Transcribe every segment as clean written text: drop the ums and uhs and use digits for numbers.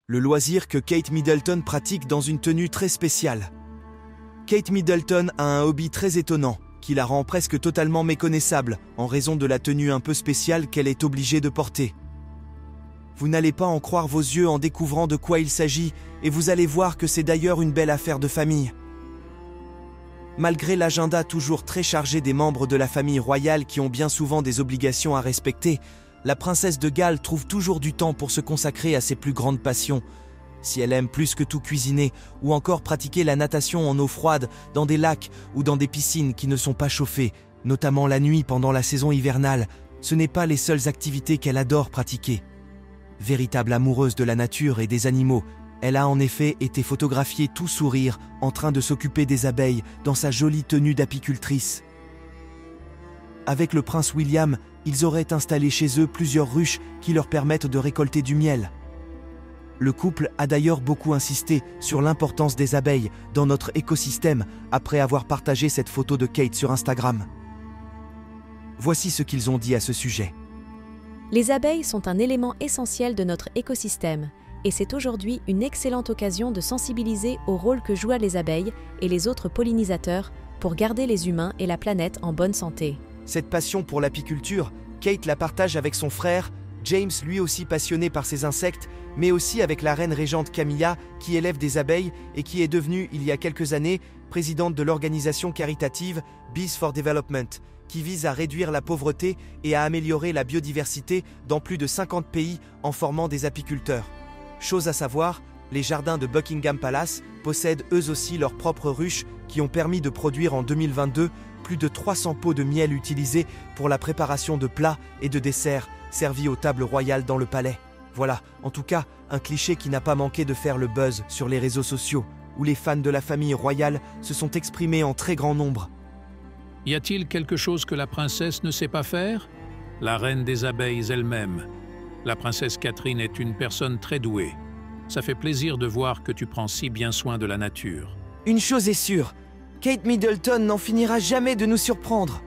le loisir que Kate Middleton pratique dans une tenue très spéciale. Kate Middleton a un hobby très étonnant, qui la rend presque totalement méconnaissable, en raison de la tenue un peu spéciale qu'elle est obligée de porter. Vous n'allez pas en croire vos yeux en découvrant de quoi il s'agit, et vous allez voir que c'est d'ailleurs une belle affaire de famille. Malgré l'agenda toujours très chargé des membres de la famille royale qui ont bien souvent des obligations à respecter, la princesse de Galles trouve toujours du temps pour se consacrer à ses plus grandes passions. Si elle aime plus que tout cuisiner, ou encore pratiquer la natation en eau froide, dans des lacs ou dans des piscines qui ne sont pas chauffées, notamment la nuit pendant la saison hivernale, ce n'est pas les seules activités qu'elle adore pratiquer. Véritable amoureuse de la nature et des animaux, elle a en effet été photographiée tout sourire, en train de s'occuper des abeilles dans sa jolie tenue d'apicultrice. Avec le prince William, ils auraient installé chez eux plusieurs ruches qui leur permettent de récolter du miel. Le couple a d'ailleurs beaucoup insisté sur l'importance des abeilles dans notre écosystème après avoir partagé cette photo de Kate sur Instagram. Voici ce qu'ils ont dit à ce sujet. Les abeilles sont un élément essentiel de notre écosystème et c'est aujourd'hui une excellente occasion de sensibiliser au rôle que jouent les abeilles et les autres pollinisateurs pour garder les humains et la planète en bonne santé. Cette passion pour l'apiculture, Kate la partage avec son frère, James lui aussi passionné par ces insectes, mais aussi avec la reine régente Camilla qui élève des abeilles et qui est devenue, il y a quelques années, présidente de l'organisation caritative Bees for Development, qui vise à réduire la pauvreté et à améliorer la biodiversité dans plus de 50 pays en formant des apiculteurs. Chose à savoir, les jardins de Buckingham Palace possèdent eux aussi leurs propres ruches qui ont permis de produire en 2022 plus de 300 pots de miel utilisés pour la préparation de plats et de desserts servis aux tables royales dans le palais. Voilà, en tout cas, un cliché qui n'a pas manqué de faire le buzz sur les réseaux sociaux, où les fans de la famille royale se sont exprimés en très grand nombre. Y a-t-il quelque chose que la princesse ne sait pas faire? La reine des abeilles elle-même. La princesse Catherine est une personne très douée. Ça fait plaisir de voir que tu prends si bien soin de la nature. Une chose est sûre, Kate Middleton n'en finira jamais de nous surprendre.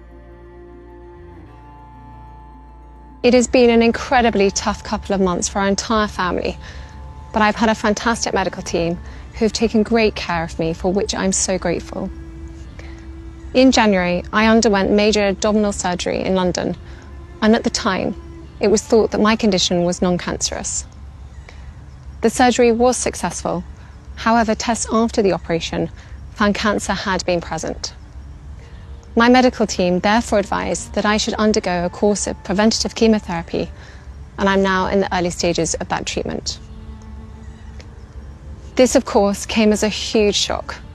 It has been an incredibly tough couple of months for our entire family, but I've had a fantastic medical team who have taken great care of me, for which I'm so grateful. In January, I underwent major abdominal surgery in London, and at the time, it was thought that my condition was non-cancerous. The surgery was successful. However, tests after the operation found cancer had been present. My medical team therefore advised that I should undergo a course of preventative chemotherapy, and I'm now in the early stages of that treatment. This, of course, came as a huge shock,